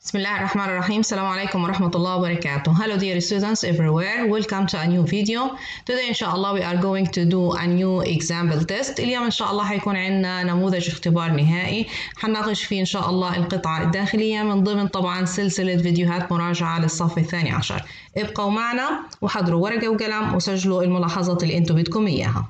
بسم الله الرحمن الرحيم. السلام عليكم ورحمة الله وبركاته. Hello dear students everywhere. Welcome to a new video. Today إن شاء الله we are going to do a new example test. اليوم إن شاء الله حيكون عندنا نموذج اختبار نهائي حنناقش فيه إن شاء الله القطعة الداخلية من ضمن طبعا سلسلة فيديوهات مراجعة للصف الثاني عشر. ابقوا معنا وحضروا ورقة وقلم وسجلوا الملاحظات اللي انتم بدكم إياها.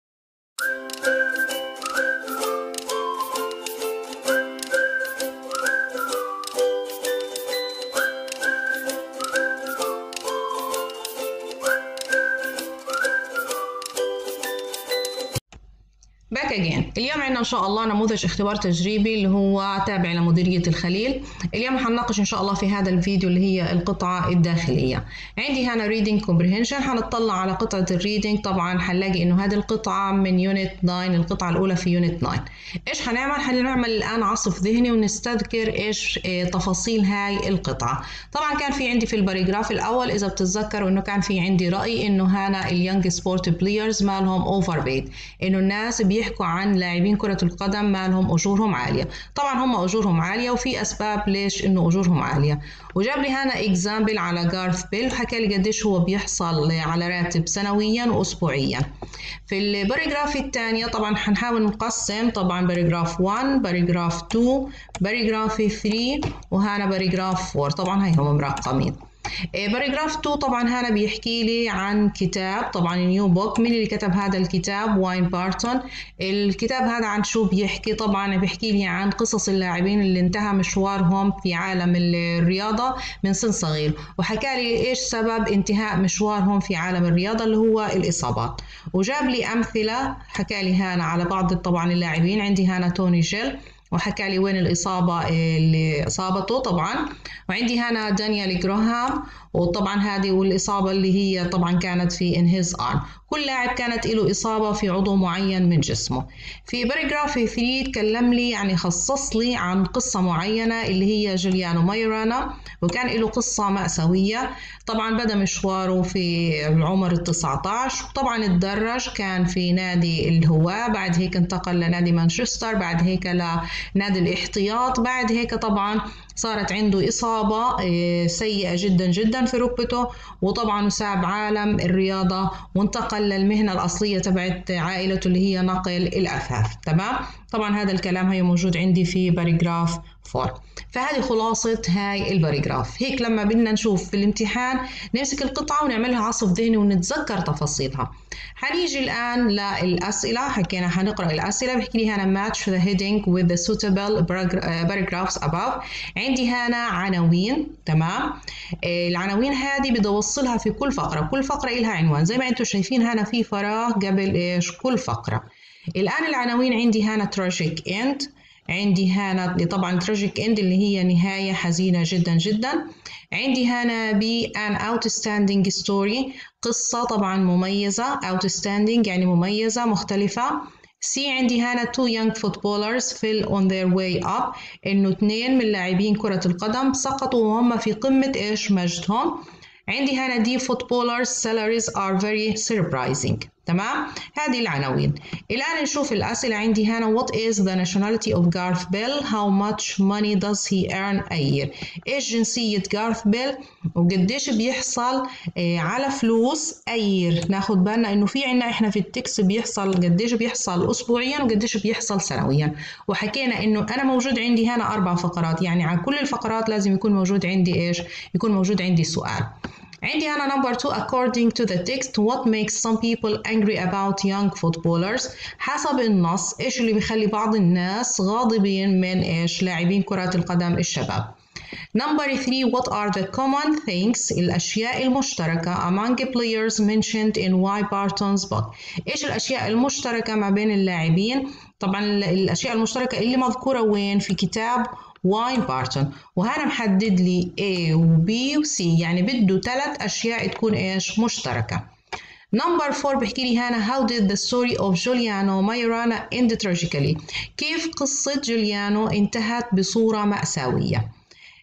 Back again. اليوم عندنا إن شاء الله نموذج اختبار تجريبي اللي هو تابع لمديرية الخليل. اليوم حنناقش إن شاء الله في هذا الفيديو اللي هي القطعة الداخلية. عندي هنا reading comprehension. حنطلع على قطعة الريدنج. طبعا حنلاقي إنه هذه القطعة من يونت 9، القطعة الأولى في يونت 9. إيش حنعمل الآن عصف ذهني ونستذكر إيش تفاصيل هاي القطعة. طبعا كان في عندي في الباريجراف الأول إذا بتتذكروا إنه كان في عندي رأي إنه هنا اليونج سبورت بلايرز مالهم أوفر بيد، إنه الناس بيحكوا عن لاعبين كرة القدم مالهم أجورهم عالية. طبعا هم أجورهم عالية وفي أسباب ليش إنه أجورهم عالية، وجاب لي هنا إكزامبل على جارث بيل وحكى لي قديش هو بيحصل على راتب سنويا وأسبوعيا. في الباريجراف الثانية طبعا حنحاول نقسم، طبعا باريجراف 1 باريجراف 2 باريجراف 3 وهنا باريجراف 4. طبعا هاي هم مرقمين. باريجراف 2 طبعا هنا بيحكي لي عن كتاب، طبعا نيو بوك. مين اللي كتب هذا الكتاب؟ واين بارتون. الكتاب هذا عن شو بيحكي؟ طبعا بيحكي لي عن قصص اللاعبين اللي انتهى مشوارهم في عالم الرياضة من سن صغير، وحكى لي ايش سبب انتهاء مشوارهم في عالم الرياضة اللي هو الإصابات، وجاب لي أمثلة. حكى لي هنا على بعض طبعا اللاعبين. عندي هنا توني جيل وحكى لي وين الإصابة اللي أصابته طبعا، وعندي هنا دانيال جراهام وطبعا هذه والإصابة اللي هي طبعا كانت في in his arm. كل لاعب كانت له إصابة في عضو معين من جسمه. في باريجراف 3 تكلم لي يعني خصص لي عن قصة معينة اللي هي جوليانو مايرانا، وكان له قصة مأساوية. طبعا بدأ مشواره في العمر 19، وطبعا اتدرج كان في نادي الهواة، بعد هيك انتقل لنادي مانشستر، بعد هيك لنادي الاحتياط، بعد هيك طبعا صارت عنده إصابة سيئة جدا جدا في ركبته، وطبعا ساب عالم الرياضة وانتقل للمهنة الأصلية تبعت عائلته اللي هي نقل الأثاث. تمام؟ طبعا هذا الكلام هي موجود عندي في باريجراف 4. فهذه خلاصة هاي الباريجراف. هيك لما بدنا نشوف في الامتحان نمسك القطعة ونعملها عصف ذهني ونتذكر تفاصيلها. حنيجي الآن للأسئلة. حكينا حنقرأ الأسئلة. بحكي لي هنا match the heading with the suitable paragraphs above. عندي هنا عناوين. تمام؟ العناوين هذه بدي أوصلها في كل فقرة، كل فقرة إلها عنوان زي ما أنتم شايفين هنا في فراغ قبل إيش كل فقرة. الآن العناوين عندي هنا tragic end، عندي هنا طبعا tragic end اللي هي نهاية حزينة جدا جدا. عندي هنا B an outstanding story، قصة طبعا مميزة، outstanding يعني مميزة مختلفة. C عندي هنا two young footballers fell on their way up، إنه 2 من لاعبين كرة القدم سقطوا وهم في قمة إيش مجدهم. عندي هنا D footballers salaries are very surprising. تمام؟ هذه العناوين. الآن نشوف الأسئلة. عندي هنا what is the nationality of Garth Bale؟ how much money does he earn a year؟ إيش جنسية جارث بيل وقديش بيحصل على فلوس a year. ناخد بالنا إنه في عنا إحنا في التكست بيحصل قديش بيحصل أسبوعيا وقديش بيحصل سنويا، وحكينا إنه أنا موجود عندي هنا 4 فقرات، يعني على كل الفقرات لازم يكون موجود عندي إيش؟ يكون موجود عندي سؤال. عندي هنا number 2 according to the text what makes some people angry about young footballers؟ حسب النص إيش اللي بيخلي بعض الناس غاضبين من إيش لاعبين كرة القدم الشباب. number 3 what are the common things الأشياء المشتركة among players mentioned in Y Barton's book؟ إيش الأشياء المشتركة ما بين اللاعبين؟ طبعا الأشياء المشتركة اللي مذكورة وين في كتاب واين بارتون، وهنا محدد لي A و B و C، يعني بده 3 أشياء تكون إيش مشتركة. number 4 بحكي لي هنا how did the story of Giuliano Maiorana end tragically؟ كيف قصة جوليانو انتهت بصورة مأساوية؟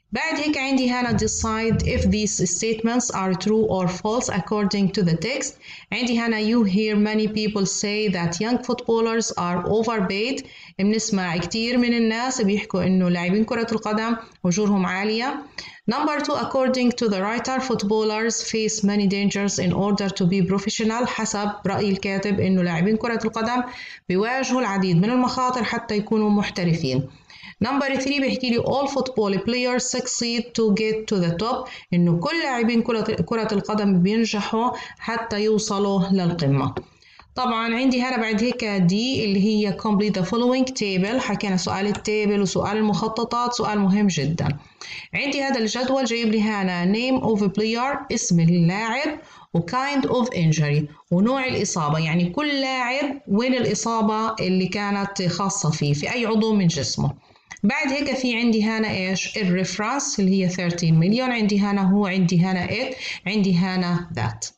بعد هيك عندي هنا decide if these statements are true or false according to the text. عندي هنا you hear many people say that young footballers are overpaid. بنسمع كتير من الناس بيحكوا إنه لاعبين كرة القدم أجورهم عالية. Number 2, according to the writer, footballers face many dangers in order to be professional. حسب رأي الكاتب إنه لاعبين كرة القدم بيواجهوا العديد من المخاطر حتى يكونوا محترفين. Number 3 بيحكي لي all football players succeed to get to the top. إنه كل لاعبين كرة القدم بينجحوا حتى يوصلوا للقمة. طبعا عندي هنا بعد هيك دي اللي هي complete the following table. حكينا سؤال التيبل وسؤال المخططات، سؤال مهم جدا. عندي هذا الجدول جايب لي هنا name of player اسم اللاعب و kind of injury ونوع الإصابة، يعني كل لاعب وين الإصابة اللي كانت خاصة فيه في أي عضو من جسمه. بعد هيك في عندي هنا ايش الريفرنس اللي هي 13 مليون، عندي هنا هو، عندي هنا it، عندي هنا that.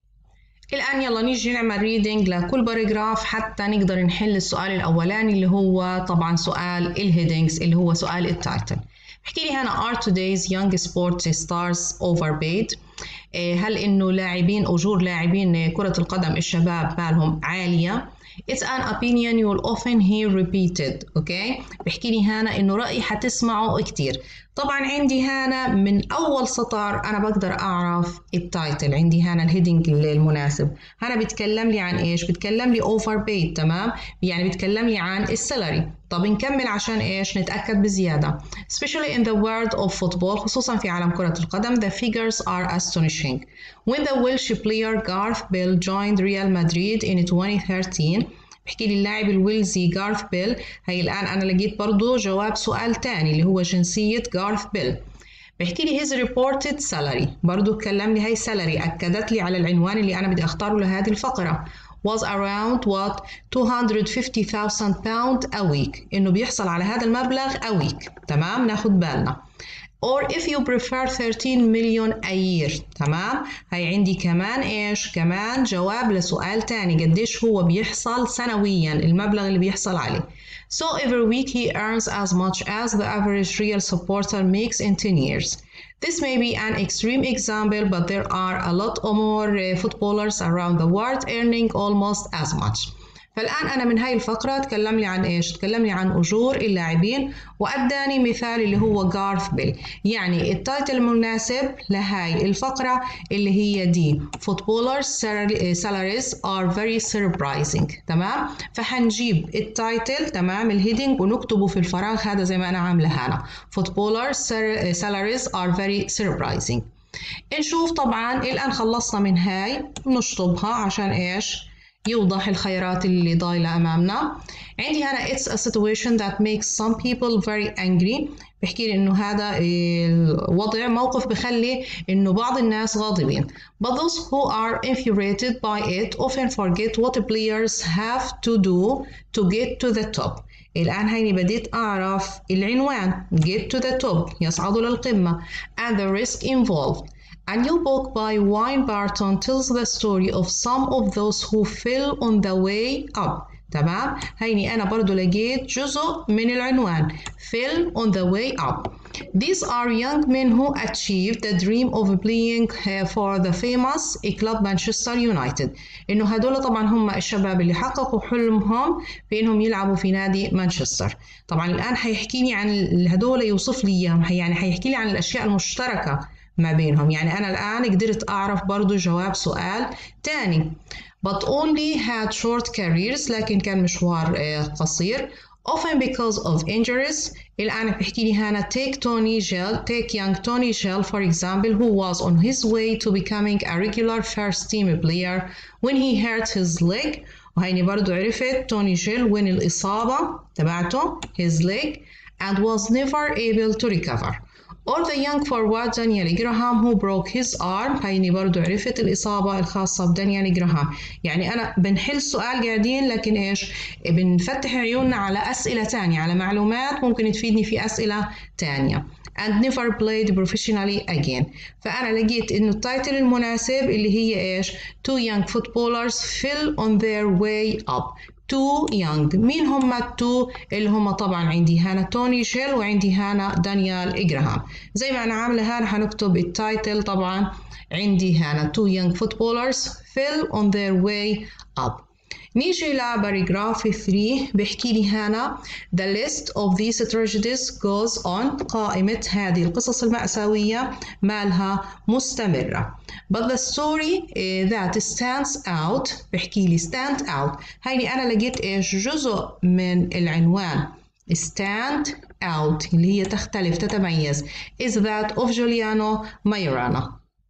الآن يلا نيجي نعمل ريدنج لكل باراجراف حتى نقدر نحل السؤال الأولاني اللي هو طبعا سؤال الهيدنجز اللي هو سؤال التايتل. بحكي لي هنا are today's young sports stars overpaid؟ هل إنه أجور لاعبين كرة القدم الشباب بالهم عالية؟ It's an opinion you will often hear repeated. okay. بحكي لي هنا إنه رأي حتسمعه كتير. طبعا عندي هنا من أول سطر أنا بقدر أعرف التايتل، عندي هنا الهيدنج المناسب. هنا بيتكلم لي عن إيش؟ بيتكلم لي overpaid، تمام؟ يعني بيتكلم لي عن السالري. طب نكمل عشان إيش؟ نتأكد بزيادة. Especially in the world of football، خصوصا في عالم كرة القدم، the figures are astonishing. When the Welsh player Gareth Bale joined Real Madrid in 2013، بحكي لي اللاعب الويلزي جارث بيل. هي الآن أنا لقيت برضو جواب سؤال تاني اللي هو جنسية جارث بيل. بحكي لي his reported salary، برضو اتكلم لي هاي salary، أكدت لي على العنوان اللي أنا بدي أختاره لهذه الفقرة. was around what 250,000 pound a week، إنه بيحصل على هذا المبلغ a week، تمام؟ ناخد بالنا. or if you prefer 13 million a year، تمام؟ هاي عندي كمان إيش؟ كمان جواب لسؤال تاني، قديش هو بيحصل سنوياً، المبلغ اللي بيحصل عليه. So every week he earns as much as the average Real supporter makes in 10 years. This may be an extreme example, but there are a lot more footballers around the world earning almost as much. فالآن أنا من هاي الفقرة تكلم لي عن إيش؟ تكلم لي عن أجور اللاعبين وأداني مثال اللي هو جارث بيل. يعني التايتل المناسب لهاي الفقرة اللي هي دي footballers salaries are very surprising، تمام؟ فحنجيب التايتل، تمام، الهيدنج، ونكتبه في الفراغ هذا زي ما أنا عاملة هنا footballers salaries are very surprising. نشوف طبعا الآن خلصنا من هاي، نشطبها عشان إيش؟ يوضح الخيارات اللي ضايلة أمامنا. عندي هنا it's a situation that makes some people very angry. بحكي لي إنه هذا الوضع موقف بخلي إنه بعض الناس غاضبين. But those who are infuriated by it often forget what players have to do to get to the top. الآن هيني بديت أعرف العنوان get to the top، يصعدوا للقمة، and the risk involved. A new book by Wayne Barton tells the story of some of those who fell on the way up. تمام؟ هيني أنا برضو لقيت جزء من العنوان fell on the way up. These are young men who achieved the dream of playing for the famous club Manchester United. إنه هدول طبعا هم الشباب اللي حققوا حلمهم في إنهم يلعبوا في نادي مانشستر. طبعا الآن حيحكيني عن هدول، يوصف لي إياهم، يعني حيحكي لي عن الأشياء المشتركة ما بينهم. يعني أنا الآن قدرت أعرف برضو جواب سؤال تاني. But only had short careers، لكن كان مشوار قصير. Often because of injuries. الآن بحكي لي هنا take young Tony Gell for example, who was on his way to becoming a regular first team player when he hurt his leg. وهيني برضو عرفت توني جيل وين الإصابة تبعته his leg and was never able to recover. Or the young forward Daniel Graham who broke his arm. هيني برضو عرفت الإصابة الخاصة بدانيال جراهام. يعني أنا بنحل سؤال قاعدين، لكن إيش؟ بنفتح عيوننا على أسئلة تانية، على معلومات ممكن تفيدني في أسئلة تانية. And never played professionally again. فأنا لقيت إنه التايتل المناسب اللي هي إيش؟ Two young footballers fell on their way up. too young. مين هم التو؟ اللي هم طبعا عندي هنا توني جيل وعندي هنا دانيال إجراهام. زي ما أنا عاملة هنا هنكتب التايتل طبعا عندي هنا two young footballers fell on their way up. نيجي لباراجراف 3 بيحكي لي هنا The list of these tragedies goes on. قائمة هذه القصص المأساوية مالها مستمرة. But the story that stands out بيحكي لي stand out. هيني أنا لقيت إيش جزء من العنوان stand out اللي هي تختلف تتميز is that of Giuliano Majorana.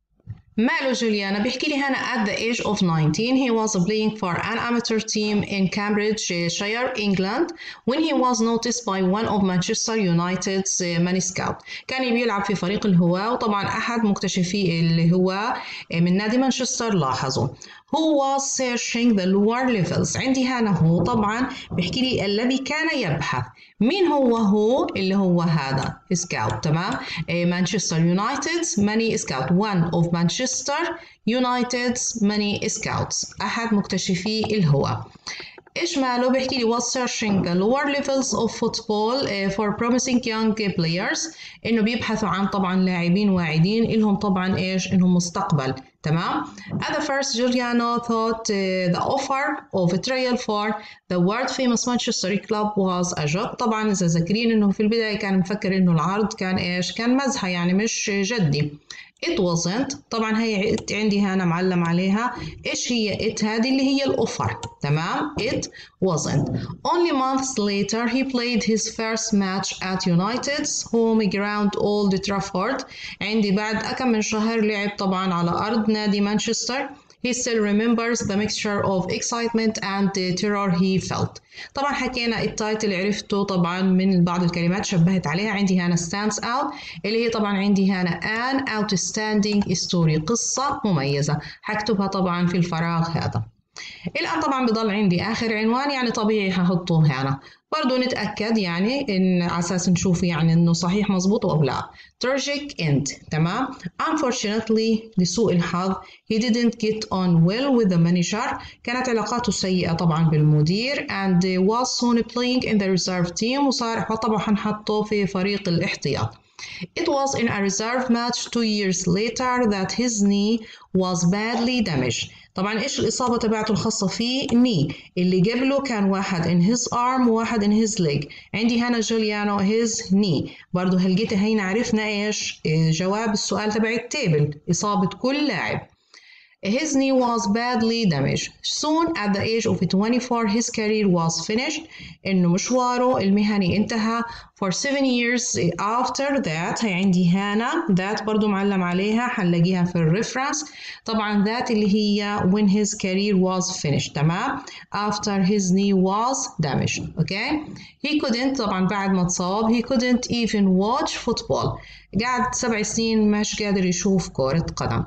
ماله جوليانا؟ بيحكي لي هنا at the age of 19 he was playing for an amateur team in Cambridgeshire, England when he was noticed by one of Manchester United's many scouts. كان بيلعب في فريق الهواة وطبعا أحد مكتشفي الهواة من نادي مانشستر لاحظوا. Who was searching the lower levels. عندي هنا هو طبعا بيحكي لي الذي كان يبحث. مين هو اللي هو هذا سكاوت. تمام. مانشستر يونايتد's many scouts. One of Manchester United's many scouts. أحد مكتشفي الهواة. إيش ماله؟ بيحكي لي was searching the lower levels of football for promising young players. إنه بيبحثوا عن طبعا لاعبين واعدين إلهم طبعا إيش؟ إنهم مستقبل. تمام. At the first Giuliano thought the offer of a trial for the world famous Manchester club was a joke. طبعا إذا ذاكرين إنه في البداية كان مفكر إنه العرض كان إيش؟ كان مزحة يعني مش جدي. It wasn't. طبعا هي it عندي هنا معلم عليها. إيش هي it؟ هذه اللي هي الأوفر. تمام. It wasn't. Only months later he played his first match at United's home ground Old Trafford. عندي بعد كم من شهر لعب طبعا على أرض نادي مانشستر. He still remembers the mixture of excitement and terror he felt. طبعا حكينا التايتل عرفته طبعا من بعض الكلمات شبهت عليها. عندي هنا stands out اللي هي طبعا عندي هنا an outstanding story قصة مميزة. هكتبها طبعا في الفراغ هذا. الآن طبعا بضل عندي آخر عنوان يعني طبيعي هحطه هنا. برضو نتأكد يعني إن على أساس نشوف يعني إنه صحيح مظبوط أو لا. Tragic end. تمام. Unfortunately لسوء الحظ he didn't get on well with the manager. كانت علاقاته سيئة طبعا بالمدير and was soon playing in the reserve team وصار طبعا هنحطه في فريق الاحتياط. It was in a reserve match 2 years later that his knee was badly damaged. طبعا ايش الإصابة تبعته الخاصة فيه؟ knee. اللي قبله كان واحد in his arm وواحد in his leg. عندي هنا جوليانو his knee. برضو هلقيتها هنا عرفنا ايش جواب السؤال تبع التيبل. إصابة كل لاعب. His knee was badly damaged. Soon at the age of 24 his career was finished. إنه مشواره المهني انتهى. For 7 years after that هي عندي هنا that برضو معلم عليها هنلاقيها في الريفرنس. طبعا that اللي هي when his career was finished. تمام. After his knee was damaged. Okay. He couldn't طبعا بعد ما اتصاب he couldn't even watch football. قعد 7 سنين مش قادر يشوف كرة قدم.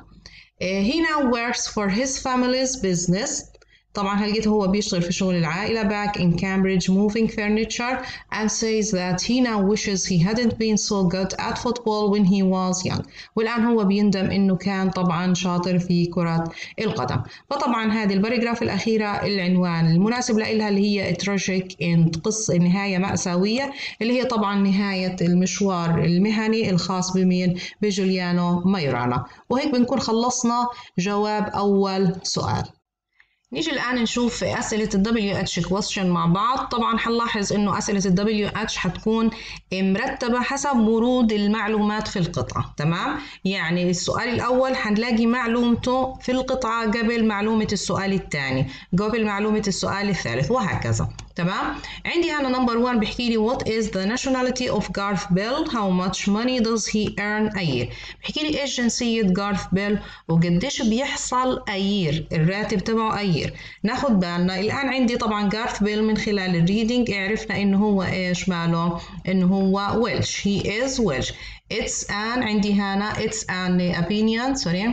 He now works for his family's business. طبعا هلقيته هو بيشتغل في شغل العائلة back in Cambridge moving furniture and says that he now wishes he hadn't been so good at football when he was young. والآن هو بيندم إنه كان طبعا شاطر في كرة القدم. فطبعا هذه الباراجراف الأخيرة العنوان المناسب لها اللي هي tragic end قصة نهاية مأساوية اللي هي طبعا نهاية المشوار المهني الخاص بمين؟ بجوليانو مايورانا. وهيك بنكون خلصنا جواب أول سؤال. نيجي الآن نشوف أسئلة ال WH question مع بعض. طبعا هنلاحظ إنه أسئلة ال WH هتكون مرتبة حسب ورود المعلومات في القطعة. تمام؟ يعني السؤال الأول هنلاقي معلومته في القطعة قبل معلومة السؤال الثاني، قبل معلومة السؤال الثالث وهكذا. تمام؟ عندي هنا نمبر 1 بيحكي لي what is the nationality of Garth Bale? How much money does he earn a year? بيحكي لي إيش جنسية جارث بيل وقديش بيحصل a year الراتب تبعه a year. ناخد بالنا الآن عندي طبعا جارث بيل من خلال الريدنج عرفنا إنه هو إيش ماله؟ إنه هو Welsh. He is Welsh. It's an عندي هنا it's an opinion sorry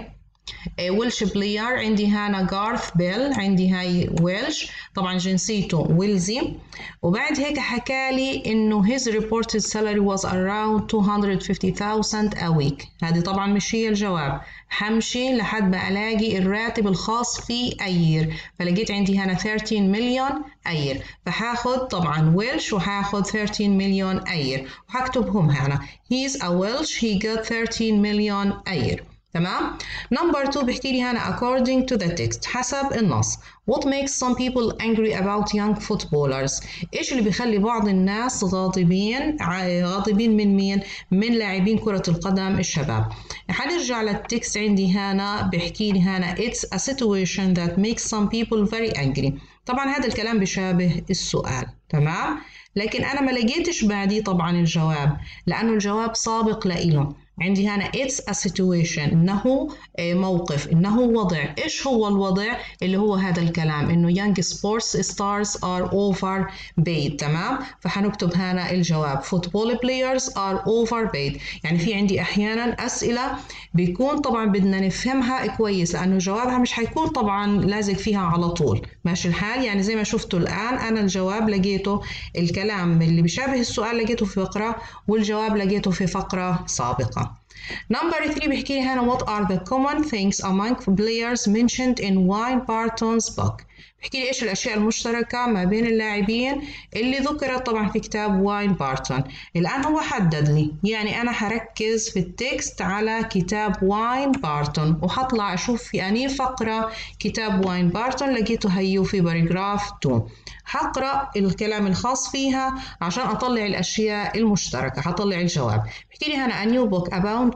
ويلش بلاير عندي هنا جارث بيل، عندي هاي ويلش طبعا جنسيته ويلزي. وبعد هيك حكالي انه his reported salary was around 250,000 a week. هذه طبعا مش هي الجواب، حمشي لحد ما الاقي الراتب الخاص في اير، فلقيت عندي هنا 13 مليون اير، فحاخد طبعا ويلش وحاخد 13 مليون اير وحكتبهم هنا. he's a Welsh he got 13 مليون اير. تمام. نمبر 2 بيحكي لي هنا according to the text، حسب النص. What makes some people angry about young footballers؟ إيش اللي بيخلي بعض الناس غاضبين من مين؟ من لاعبين كرة القدم الشباب. حنرجع للتكست، عندي هنا بيحكي لي هنا it's a situation that makes some people very angry. طبعا هذا الكلام بيشابه السؤال، تمام؟ لكن أنا ما لقيتش بعديه طبعا الجواب، لأنه الجواب سابق لإله. عندي هنا it's a situation، إنه موقف، إنه وضع. إيش هو الوضع؟ اللي هو هذا الكلام، إنه young sports stars are overpaid. تمام؟ فحنكتب هنا الجواب football players are overpaid. يعني في عندي أحيانا أسئلة بيكون طبعا بدنا نفهمها كويس، لأنه جوابها مش حيكون طبعا لازق فيها على طول. ماشي الحال؟ يعني زي ما شفتوا الآن أنا الجواب لقيته، الكلام اللي بيشابه السؤال لقيته في فقرة، والجواب لقيته في فقرة سابقة. Number 3 بيحكي لي هنا what are the common things among players mentioned in Wayne Barton's book؟ بيحكي لي ايش الاشياء المشتركة ما بين اللاعبين اللي ذكرت طبعا في كتاب واين بارتون. الان هو حدد لي، يعني انا حركز في التكست على كتاب واين بارتون وحطلع اشوف في انهي فقرة كتاب واين بارتون لقيته هيو في باراجراف 2. حقرأ الكلام الخاص فيها عشان أطلع الأشياء المشتركة، حطلع الجواب. بحكي لي هنا a new book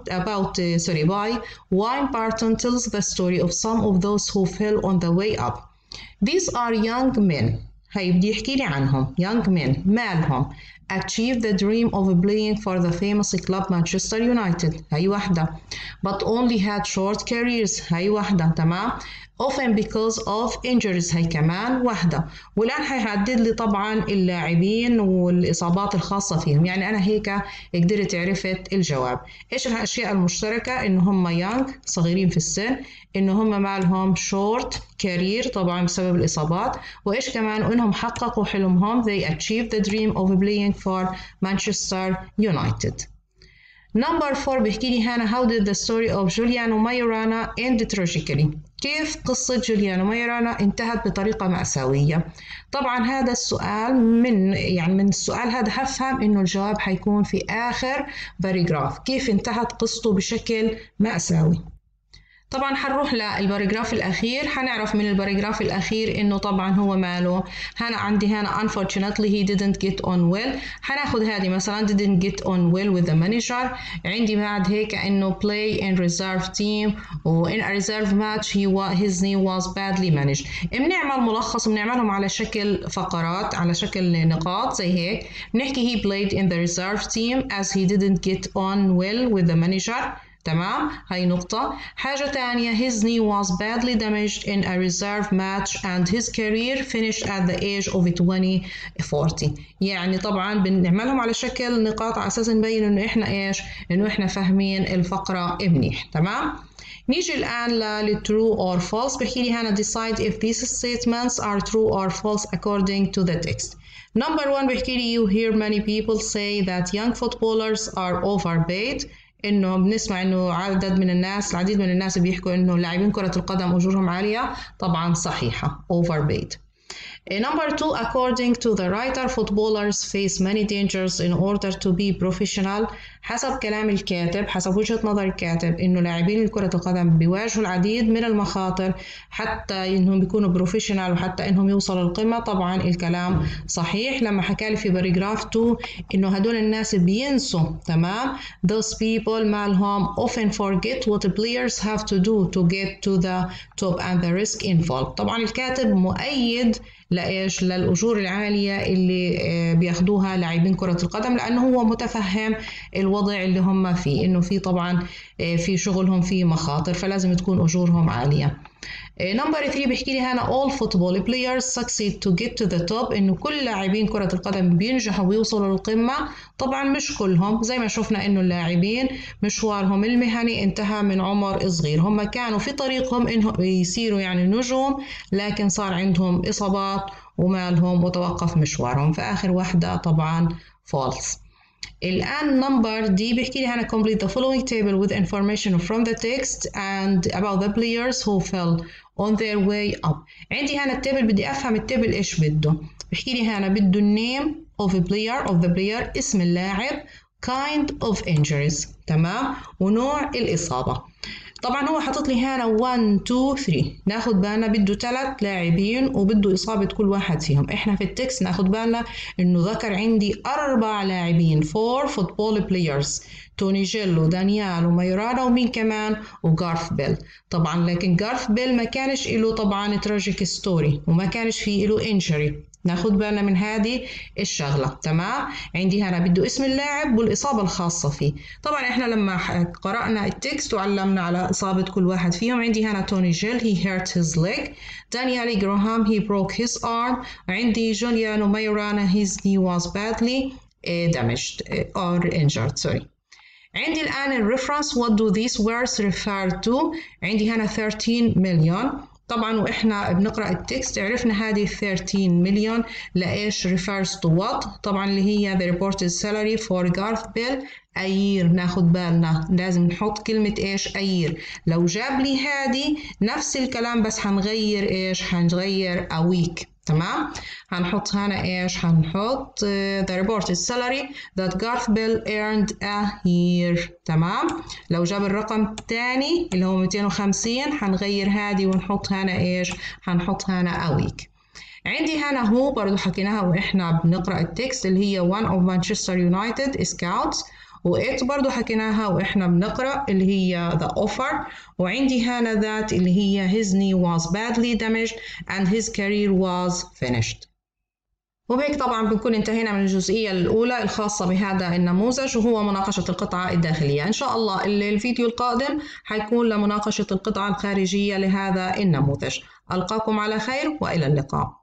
by Wayne Barton tells the story of some of those who fell on the way up. These are young men. هاي بدي يحكي لي عنهم young men، مالهم achieved the dream of playing for the famous club Manchester United. هاي واحدة. but only had short careers. هاي واحدة. تمام. often because of injuries. هاي كمان واحدة. والآن حيحدد لي طبعا اللاعبين والإصابات الخاصة فيهم، يعني أنا هيك قدرت عرفت الجواب. إيش الأشياء المشتركة؟ إنه هم young صغيرين في السن، إنه هم مالهم short career طبعا بسبب الإصابات، وإيش كمان إنهم حققوا حلمهم they achieved the dream of playing for Manchester United. Number 4 بيحكي لي هنا how did the story of Giuliano Majorana end tragically؟ كيف قصة جوليانو مايورانا انتهت بطريقة مأساوية؟ طبعا هذا السؤال من السؤال هذا هفهم انه الجواب حيكون في آخر باراجراف، كيف انتهت قصته بشكل مأساوي. طبعا حنروح للباراجراف الأخير، حنعرف من الباراجراف الأخير إنه طبعا هو ماله. هنا عندي هنا unfortunately he didn't get on well، حناخد هذه مثلا didn't get on well with the manager. عندي بعد هيك إنه play in reserve team و in a reserve match his knee was badly managed. بنعمل ملخص بنعملهم على شكل فقرات، على شكل نقاط زي هيك. بنحكي he played in the reserve team as he didn't get on well with the manager. تمام، هاي نقطة. حاجة تانية his knee was badly damaged in a reserve match and his career finished at the age of 40. يعني طبعا بنعملهم على شكل نقاط على أساس نبين إنه إحنا إيش؟ إنه إحنا فاهمين الفقرة منيح. تمام. نيجي الآن لل true or false. بحكي لي هنا decide if these statements are true or false according to the text. Number 1 بحكي لي you hear many people say that young footballers are overpaid. إنه بنسمع إنه العديد من الناس بيحكوا إنه لاعبين كرة القدم أجورهم عالية. طبعا صحيحة overpaid. Number 2 according to the writer footballers face many dangers in order to be professional. حسب كلام الكاتب، حسب وجهة نظر الكاتب، إنه لاعبين كرة القدم بيواجهوا العديد من المخاطر حتى إنهم بيكونوا بروفيشنال وحتى إنهم يوصلوا القمة. طبعا الكلام صحيح. لما حكالي في باراجراف 2 إنه هدول الناس بينسوا. تمام. Those people مالهم often forget what players have to do to get to the top and the risk involved. طبعا الكاتب مؤيد لإيش؟ للأجور العالية اللي بياخدوها لاعبين كرة القدم، لأنه هو متفهم الوضع اللي هم فيه، إنه في طبعا في شغلهم فيه مخاطر، فلازم تكون أجورهم عالية. نمبر 3 بيحكي لي هنا all football players succeed to get to the top، إنه كل لاعبين كرة القدم بينجحوا ويوصلوا للقمة. طبعا مش كلهم، زي ما شفنا إنه اللاعبين مشوارهم المهني انتهى من عمر صغير، هم كانوا في طريقهم إنه يصيروا يعني نجوم، لكن صار عندهم إصابات ومالهم وتوقف مشوارهم، فآخر واحدة طبعا false. الآن نمبر دي بيحكي لي هنا complete the following table with information from the text and about the players who fell on their way up. عندي هنا التابل، بدي أفهم التابل إيش بده. بيحكي لي هنا بده name of a player of the player، اسم اللاعب، kind of injuries، تمام، ونوع الإصابة. طبعا هو حاطط لي هنا 1 2 3، ناخد بالنا بده 3 لاعبين وبده إصابة كل واحد فيهم. احنا في التكست ناخد بالنا انه ذكر عندي 4 لاعبين 4 football players، توني جيل ودانيال وميرانا ومين كمان وغارث بيل. طبعا لكن غارث بيل ما كانش له طبعا تراجيك ستوري وما كانش فيه له انجري، ناخد بالنا من هذه الشغلة، تمام. عندي هنا بده اسم اللاعب والإصابة الخاصة فيه. طبعا احنا لما قرأنا التكست وعلمنا على إصابة كل واحد فيهم، عندي هنا توني جيل he hurt his leg، دانيال جراهام he broke his arm، وعندي جوليان وميرانا his knee was badly damaged or injured sorry. عندي الآن الريفرنس what do these words refer to، عندي هنا 13 مليون. طبعا واحنا بنقرأ التكست عرفنا هذه 13 مليون لإيش refers to what، طبعا اللي هي the reported salary for Garth Bale a year. ناخد بالنا لازم نحط كلمة إيش a year. لو جاب لي هذه نفس الكلام بس هنغير إيش، هنغير a week، تمام. هنحط هنا إيش، هنحط the reported salary that Garth Bale earned a year، تمام. لو جاب الرقم الثاني اللي هو 250 هنغير هذه ونحط هنا إيش، هنحط هنا a week. عندي هنا هو برضو حكيناها وإحنا بنقرأ التكست اللي هي one of Manchester United scouts، وإت برضو حكيناها وإحنا بنقرأ اللي هي the offer، وعندي هنا that اللي هي his knee was badly damaged and his career was finished. وبهيك طبعا بنكون انتهينا من الجزئية الأولى الخاصة بهذا النموذج وهو مناقشة القطعة الداخلية. إن شاء الله الفيديو القادم حيكون لمناقشة القطعة الخارجية لهذا النموذج. ألقاكم على خير وإلى اللقاء.